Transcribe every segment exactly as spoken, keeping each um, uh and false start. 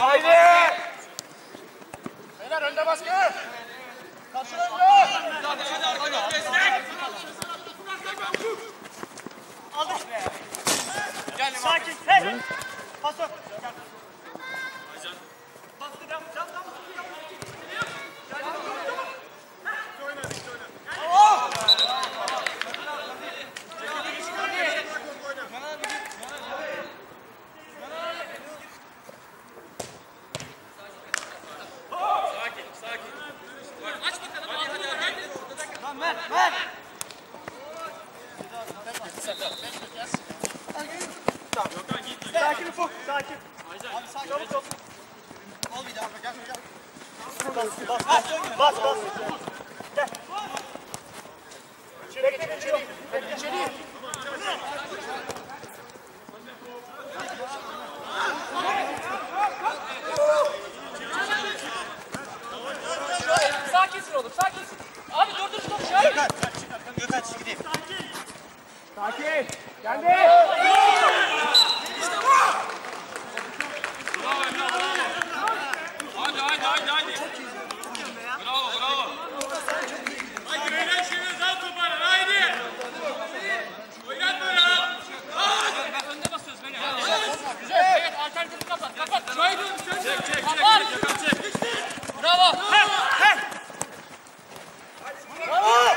Haydi! Beyler önde baskı! Kaçın önde! Aldık. Sakin. Hey! Pas yok. Bastı devam. Devam devam. Ver, ver. Sakin ufuk, sakin. Abi sakin. Çabuk ol. Ol bir daha. Gel, gel. Bas, bas, bas, bas. Gel. Bekle, içeri. Bekle, içeri. Sakinsin oğlum, sakinsin. Abi dördüncü top şahit. Gökhan, Gökhan çık gideyim. Sakin. Geldi. Hadi hadi hadi hadi. Bravo bravo. Haydi beyler şimdi al toparlan haydi. Oynatma ya. Ben önde basıyoruz beni. Güzel. Evet, alternatifi kapat, kapat. Şahit olun, söz. Çek çek çek. Kapat. Bravo. Hey, hey. Bravo.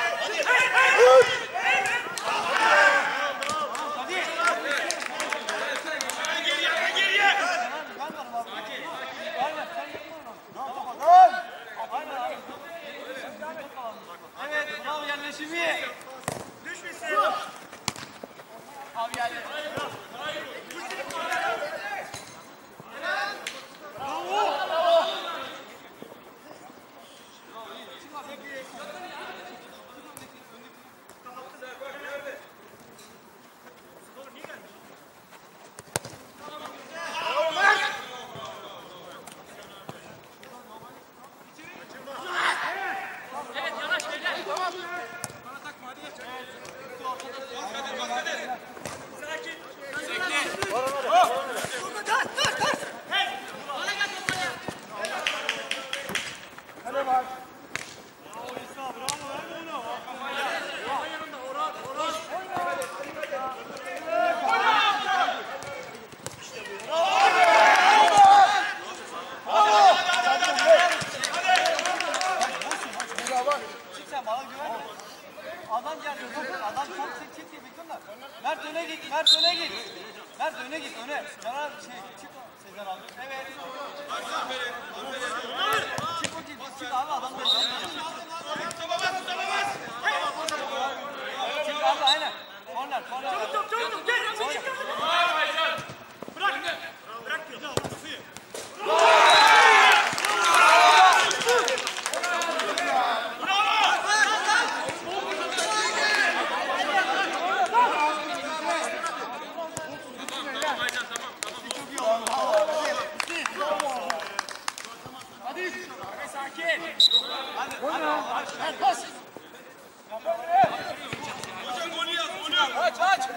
Evet, bravo yerleşimi. Düşmesin. Abi geldi. Evet, yanaş beyler. Tamam. Bana takma hadi. Bak hadi bak hadi. Sakin. Sakin. Hadi bak. Çık sen bana güven. Adam geldi. Adam çok çek çek çek bekliyorlar. Mert öne git. Mert öne git. Mert öne git öne. Caner şey çık. Sezer abi. Evet. Çık bakayım. Çık abi adam da. Çık abi aynen. Korner korner. Çabuk çabuk çabuk. Gel. Çek. Bırak. Bırak diyor. Hocam golü yaz golü. Aç aç.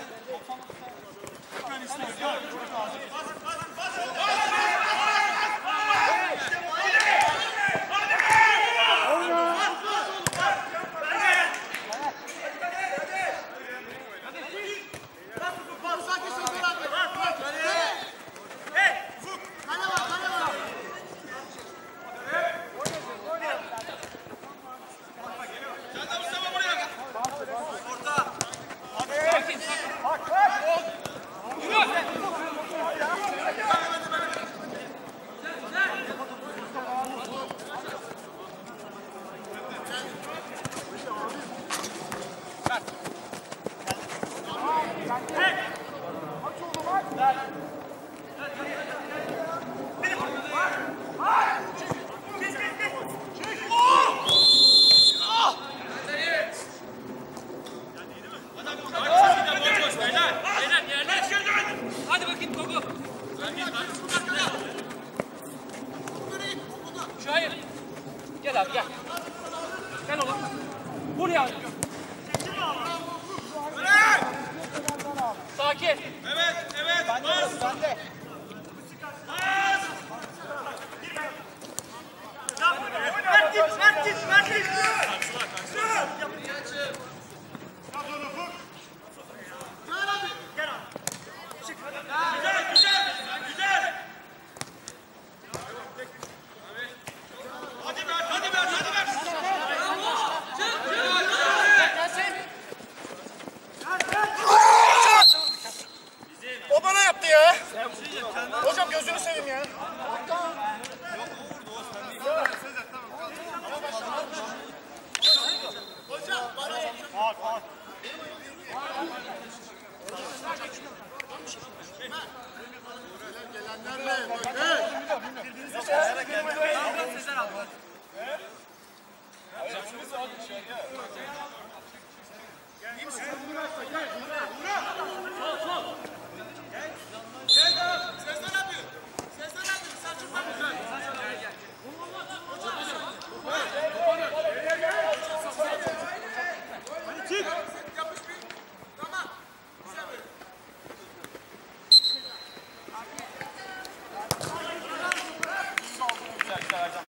Sen de Mustafa buraya. Sakin, sakin. Bak, bak. Yürü. Hadi bakayım Gogo. Şahin. Gel abi gel. Gel oğlum. Vur ya. Sakin. Evet evet. Bas. Bende. Bas. Mert git, Mert git, Mert git. Güzel, güzel, güzel. Hadi Mert, hadi Mert, hadi Mert. O bana yaptı ya. Hocam gözünü seveyim ya. Hocam bana yaptı. Gelenlerle bakın. Sol, sol.